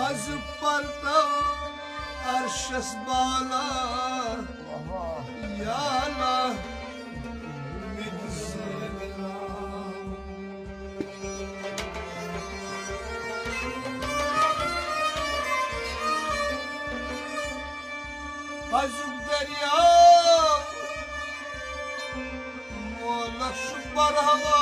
Az partam arşas bala Yala Midzegram Azuk derya Molak şu barhava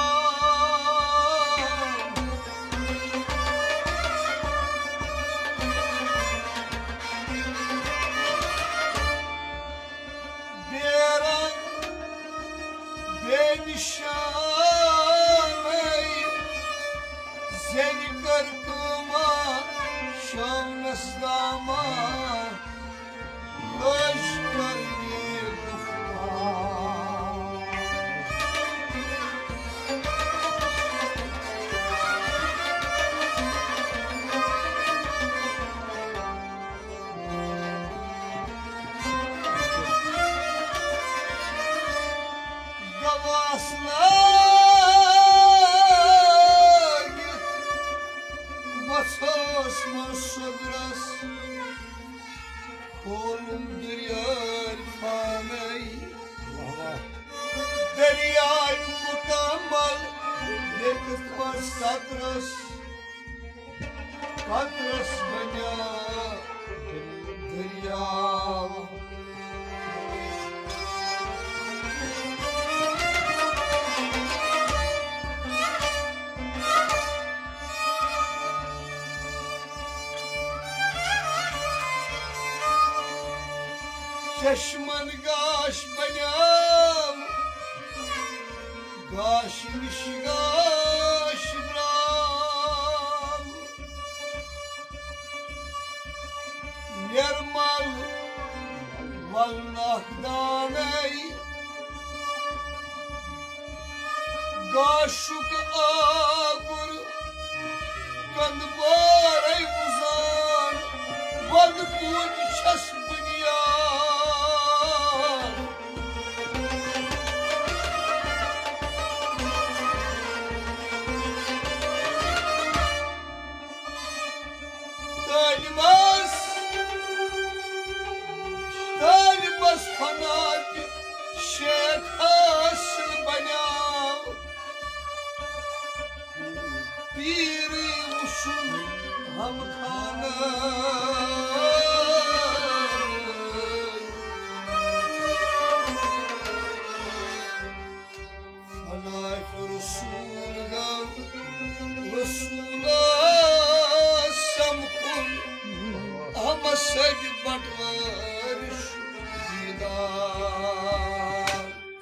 Benişaney Seni kırkıma Şavnastama Hoş karni kufma Gavasla Vasos masodras Oğlum diryar faney Deryay mukammal Nekıtmaz katras Katras banya Derya Çeşman gaş benyam Gaşmış gaş bram Nermal Vallah daney Gaşuk ağır Kanbarey uzan Valkun çesbın ya Talibas fanat Şeyh asıl bana Piri uşun hamkana Falayf Resul'dan Resul'a samkun Ama sed batlar didar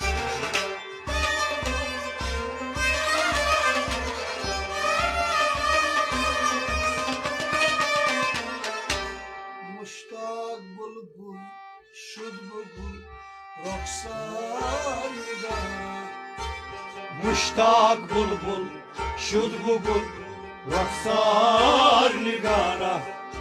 Muştak bulbul şud bulbul Roksan nigara Muştak bulbul şud bulbul Roksan nigara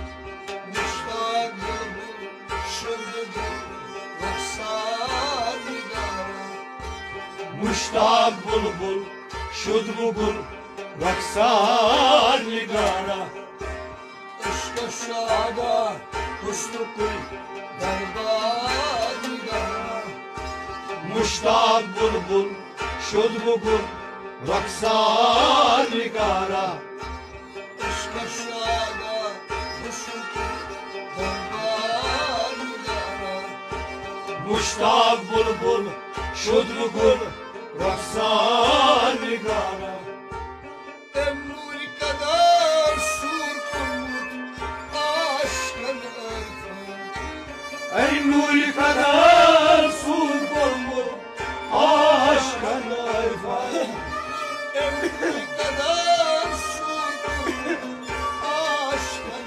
Muştak bulbul şud bulbul Raksan nigara Işka şada husnu kul darbar nigara Muştak bulbul şud bulbul Raksan nigara Işka şada husnu kul darbar nigara Muştak bulbul şud bulbul Raksan nigara Emnuri kadar sur kurmut aşkın Ey nuri kadar sur bulbul Aşkın ayfan Emnuri kadar sur kurmut aşkın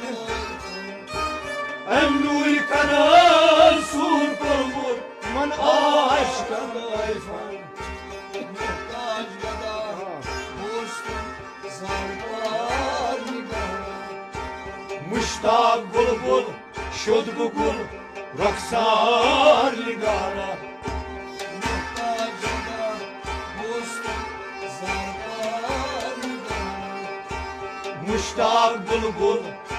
Emnuri kadar sur bulbul Man aşkın ayfan Muhtaç kadar dostum zarbar nigara Muştak bulbul şud bulbul Raksan nigara Muhtaç kadar dostum zarbar nigara Muştak bulbul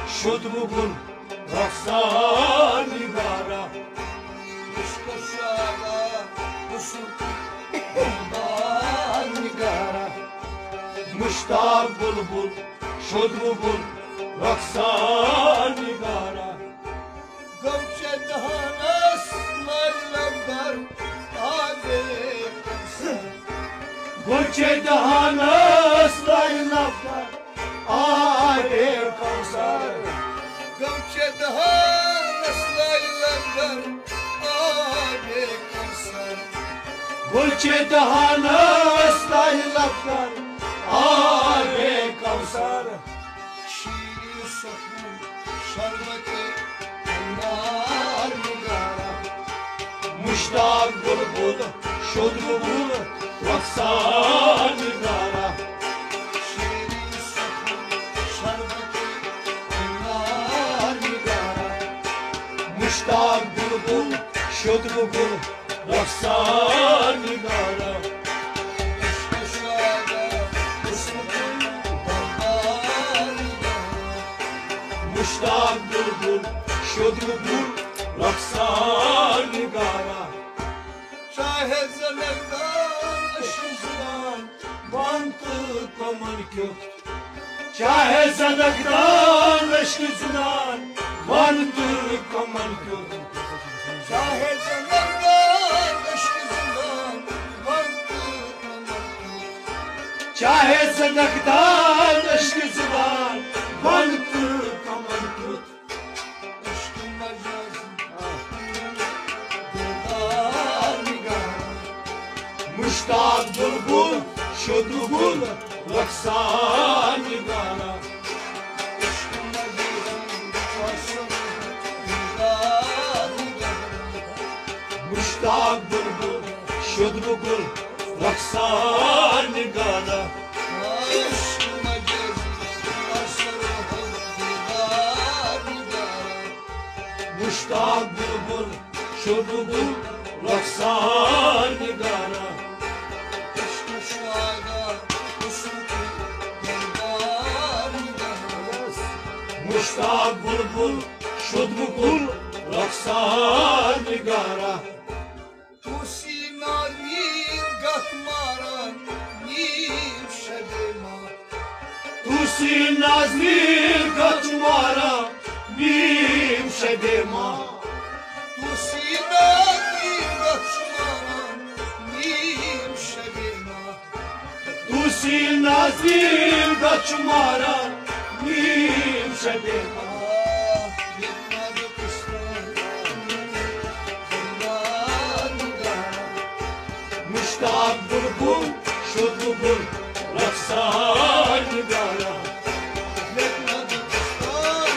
شد بگل رخصار نگارا عشق شادا حسن دلدار نگارا مشتاق بلبل شد بگل رخصار نگارا گوچه دهان است لیلم در آب کوثر گلچه دهان است لیلم در آب کوثر گوچه دهان است لیلم در آب کوثر گلچه دهان است لیلم در آب کوثر شیرین سخن شربت انار نگارا مشتاق بلبل شد بگل رخصار نگارا شیرین سخن شربت انار نگارا مشتاق بلبل شد بگل رخصار نگارا عشق شادا حسن دلدار نگارا مشتاق بلبل شد بگل رخصار نگارا شاه زنگدان اشزان bantı koman kök Şahe sadaktan eşkisinden bantı koman kök شاه زنگدان اشزان بانتı kamartı Şahe sadaktan eşkisinden bantı koman kök aşkın mecazı dildar nigara Müştak bulbul şudugul raksan nigara aşkın mecazı varsın dildar nigara Müştak bulbul şudugul raksan nigara aşkın mecazı varsın dildar nigara Müştak bulbul şudugul raksan nigara عشق شادا حسن دلدار نگارا Müştak bulbul şudugul raksan nigara تو سینارین گهماران نیم شب ما Tusi nazmir katmara nim şedema تو سینارین گهماران نیم شب ما Tusi nazmir katmara nim şedema Yetmedi kışlar dildar nigara Müştak bulbul şudugul raksan nigara Yetmedi kışlar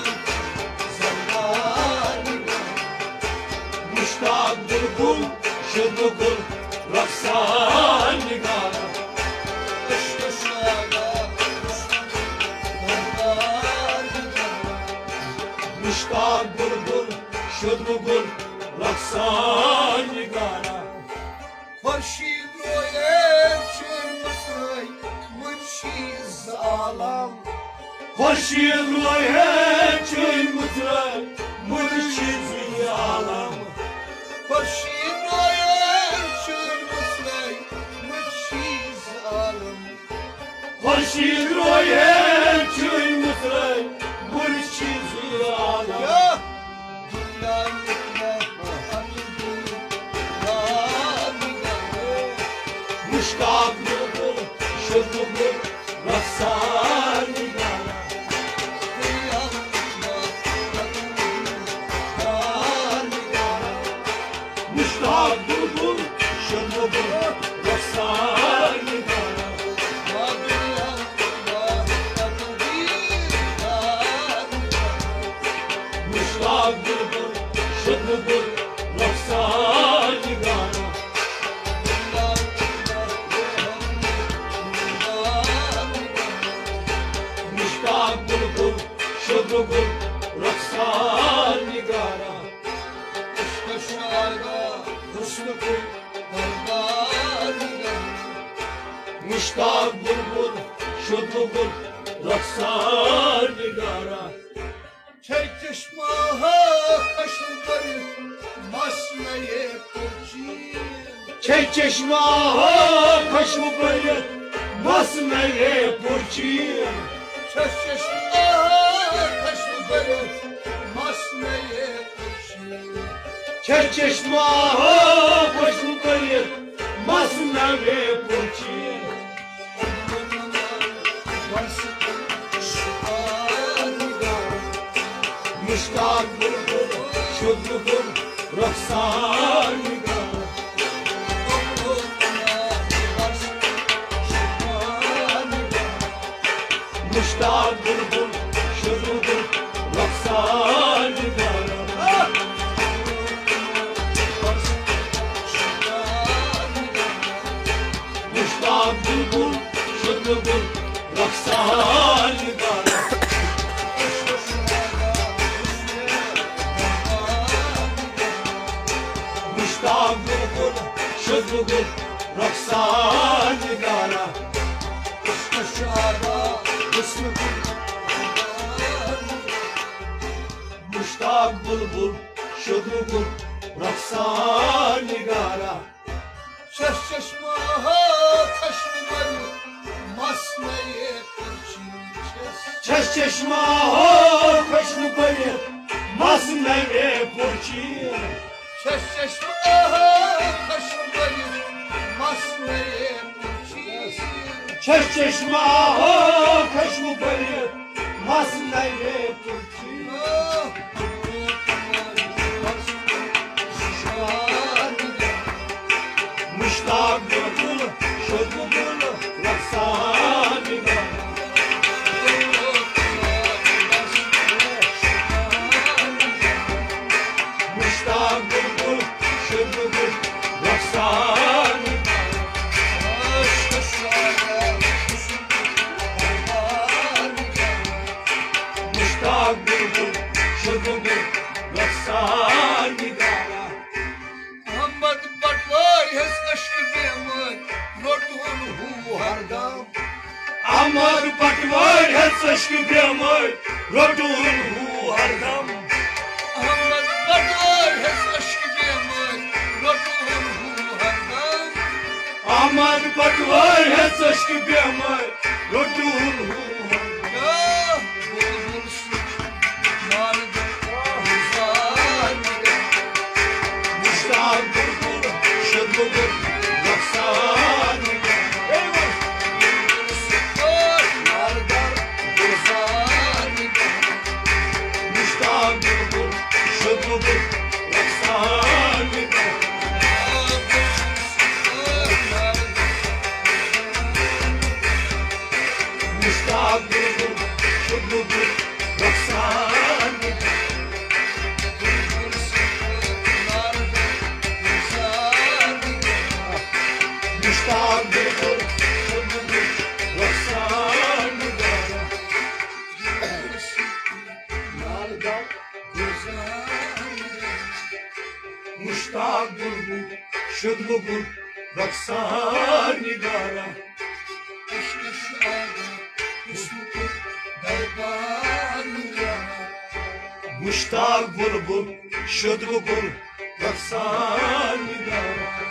dildar nigara Müştak bulbul şudugul raksan nigara عشق شادا حسن دلدار نگارا Müştak bulbul şudugul raksan nigara خورشید روی چرمسای منشیز عالم Hoşir ruhe çöl mutre mürşizi alam خورشید روی چرمسای منشیز عالم Hoşir ruhe çöl mutre mürşizi alam یا دنیا نگاه دلدار نگارا Müştak bulbul şudugul raksan nigara دنیا نگاه دلدار نگارا Müştak bulbul şudugul raksan nigara ما دنیا نگاه دلدار Müştak bulbul şudugul raksan nigara Müştak bulbul şudugul raksan nigara Müştak bulbul şudugul raksan nigara مسمه پرچین چشمه کشم برید مسمه پرچین چشمه کشم برید مسمه پرچین چشمه کشم برید مسمه پرچین مشتاق بلبل شد بلبل رخسار نگار مشتاق بلبل شد بلبل رخسار نگار مشتاق بلبل شد بلبل رخسار نگار مشتاق بلبل شد بلبل رخسار نگارا مشتاق بلبل شد بلبل رخسار نگارا چشمه کشم مسمه پرچین چشمه کشم برید مسمه پرچین چشمه کشم برید مسمه پرچین چشمه کشم برید مسمه پرچین مشتاق بلبل شد بلبل رخسار نگارا مشتاق بلبل شد بلبل رخسار مشتاق بلبل شد بلبل رخسار نگارا محمد بطلای هست عشق بیمار لطون هو هردم احمد پٹوار ہسش کی بیمار رٹون ہو ہردم محمد بطلای هست عشق بیمار لطون هو هردم احمد پٹوار ہسش کی بیمار رٹون ہو ہردم یا بلبل سوچ مارد روزار مشتاق بلبل شد بلبل رخسار مشتاق بلبل شد بلبل رخسار مشتاق بلبل شد بلبل رخسار مشتاق بلبل شد بلبل رخسار مشتاق بلبل شد بلبل رخسار نگارا مشتاق بلبل شد بلبل رخسار نگارا